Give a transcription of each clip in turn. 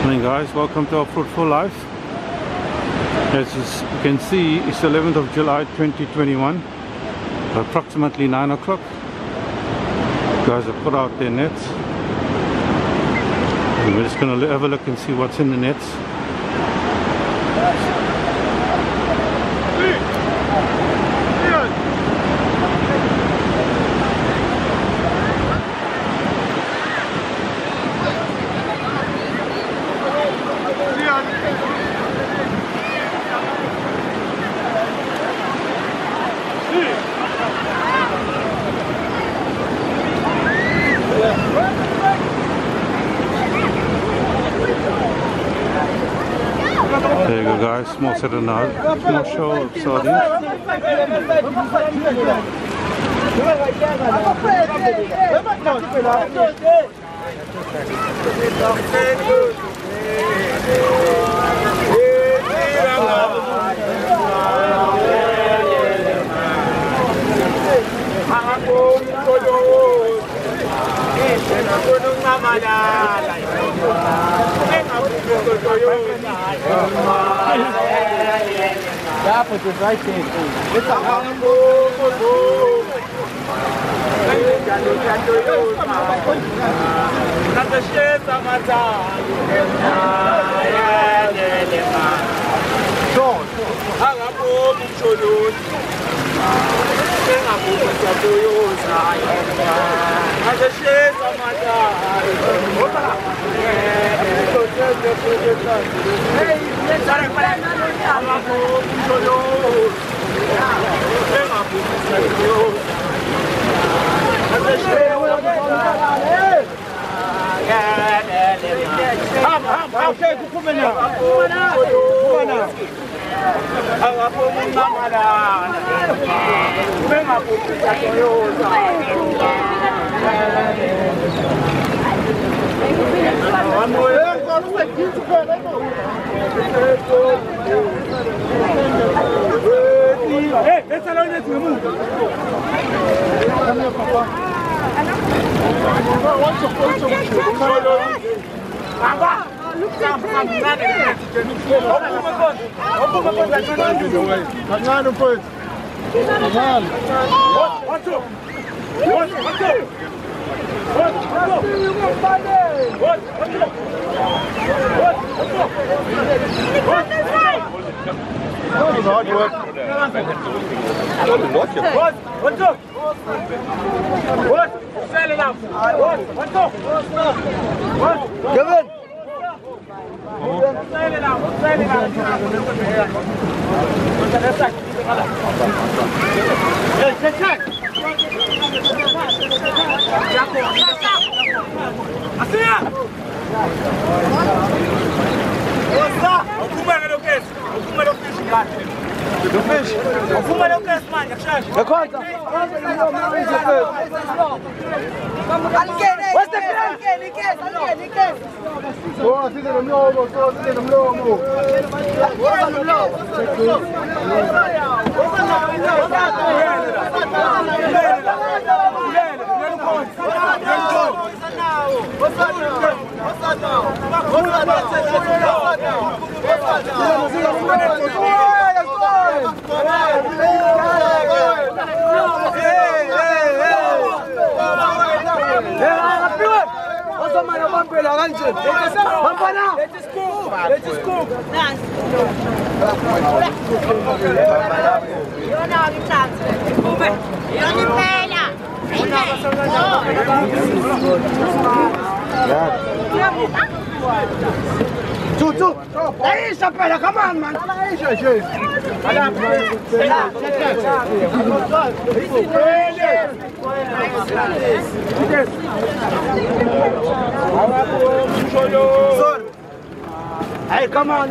Morning guys, welcome to our Fruitful Life. As you can see, it's 11th of July 2021, approximately 9 o'clock. Guys have put out their nets and we're just going to have a look and see what's in the nets. There you go guys, small set of now, small show of sardines. Yeah, put this right there. It's a come on, man. Hey, come on,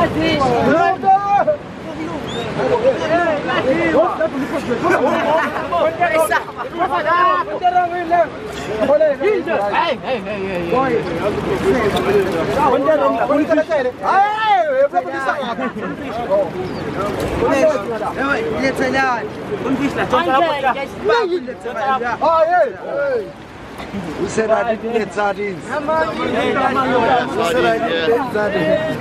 Who said I didn't get sardines? Who said I didn't get sardines?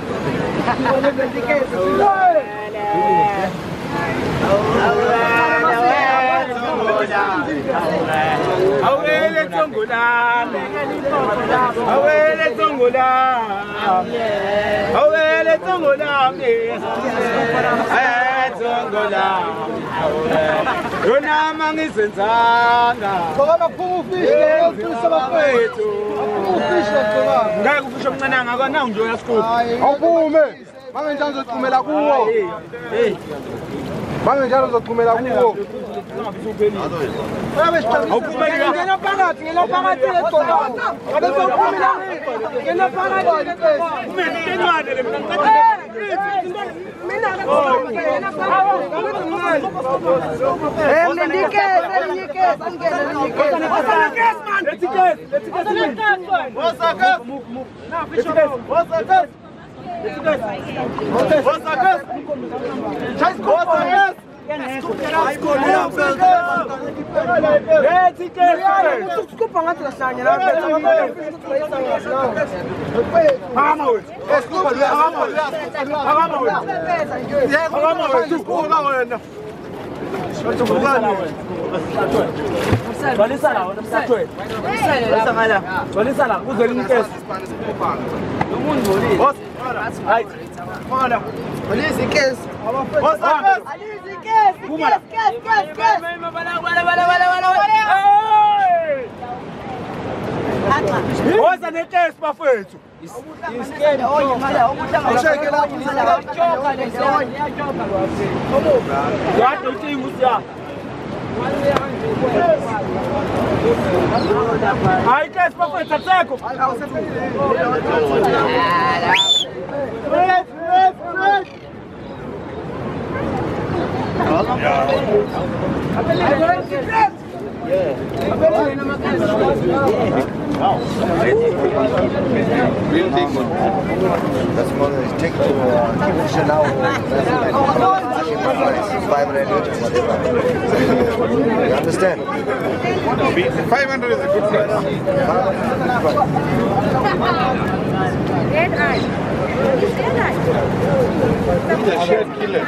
Das man take to now. 500 You understand? 500 is a good price. Red eye. It's a shared killer.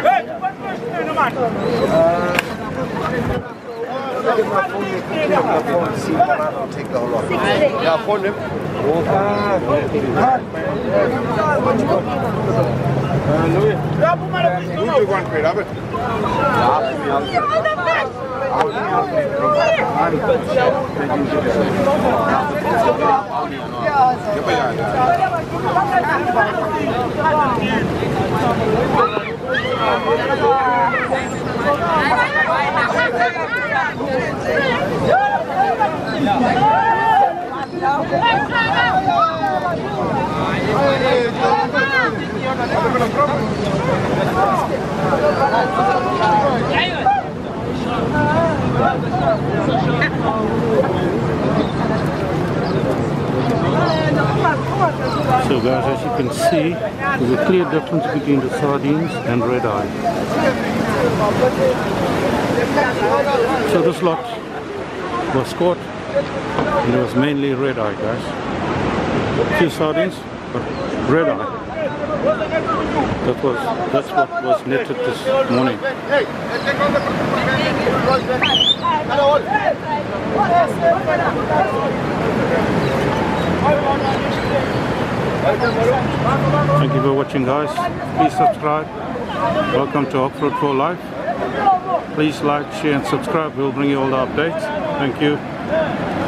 Take the whole lot. Yeah, phone him. Who do one trade, Abed? So guys, as you can see, there's a clear difference between the sardines and red eye. So this lot was caught and it was mainly red eye, guys. Few sardines, but red eye. That's what was netted this morning. Thank you for watching, guys. Please subscribe. Welcome to Oxford for Life. Please like, share and subscribe. We'll bring you all the updates. Thank you.